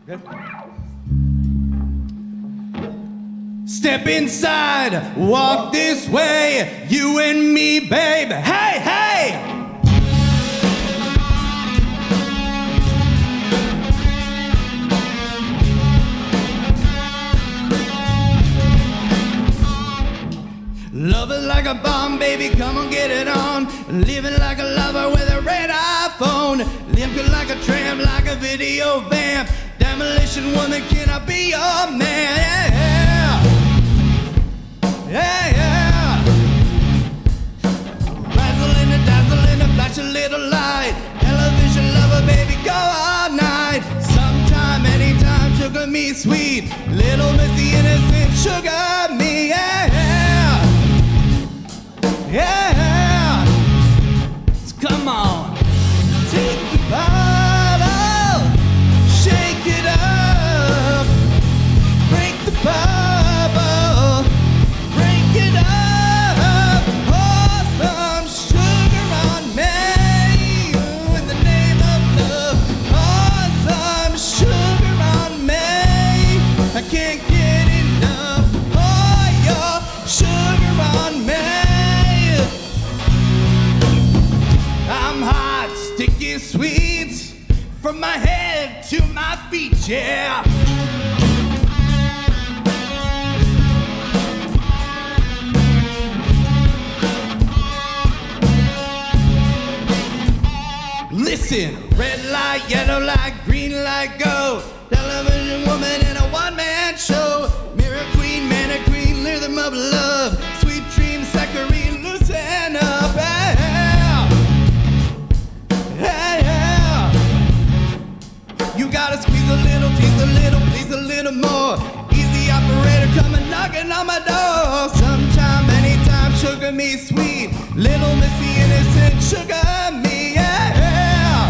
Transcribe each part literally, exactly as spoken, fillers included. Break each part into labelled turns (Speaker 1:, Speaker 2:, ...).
Speaker 1: Good. Step inside, walk this way, you and me, babe. Hey, hey! Love it like a bomb, baby, come on, get it on. Living like a lover with a red iPhone. Living like a tramp, like a video vamp. Demolition woman, can I be your man? Yeah, yeah, yeah. Razzle in the dazzle in the flash a little light. Television lover, baby, go all night. Sometime, anytime, sugar me sweet. Little Missy innocent, sugar me, yeah, yeah. Yeah, so come on, take the bottle, shake it up, break the bubble, break it up, pour some sugar on me, in the name of love, pour some sugar on me, I can't get enough, pour your sugar on me. I'm hot, sticky, sweet, from my head to my feet, yeah. Listen, red light, yellow light, green light, go. Television woman in a one-man show. Mirror queen, man queen, rhythm of love. Sweet dreams, saccharine, loosen up, yeah. Yeah, yeah. You gotta squeeze a little, tease a little, please a little more. Easy operator coming knocking on my door. Sometime, anytime, sugar me sweet. Little Missy innocent, sugar me, yeah.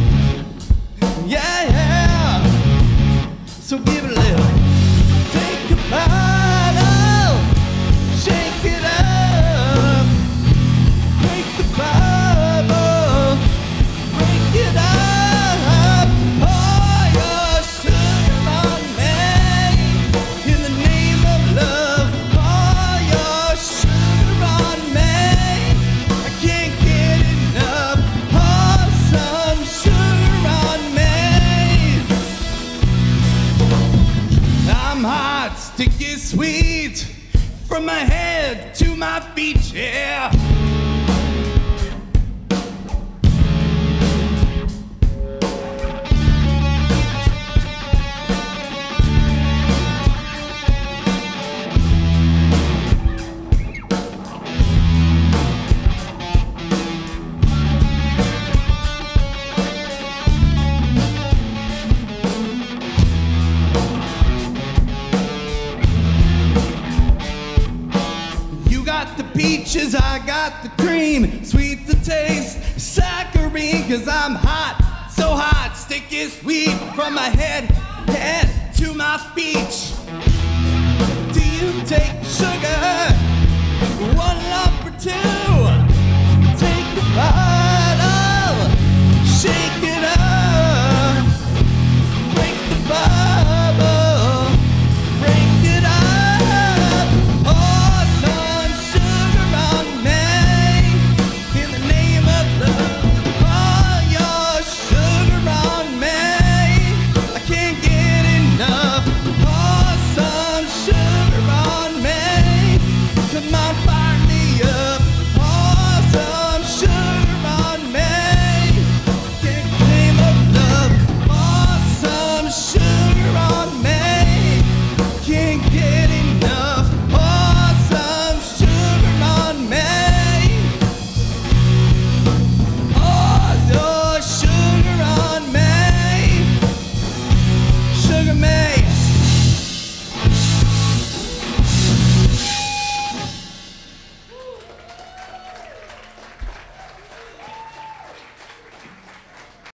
Speaker 1: Yeah, yeah. So give it a little. Take a bottle, shake it up, break the bubble. Get up, pour your sugar on me, in the name of love, pour your sugar on me, I can't get enough, pour some sugar on me, I'm hot, sticky, sweet, from my head to my feet, yeah. Peaches, I got the cream, sweet to taste, saccharine, cause I'm hot, so hot, sticky, sweet, from my head, head to my feet. Do you take sugar, one lump or two? Take the bottle, shake it up.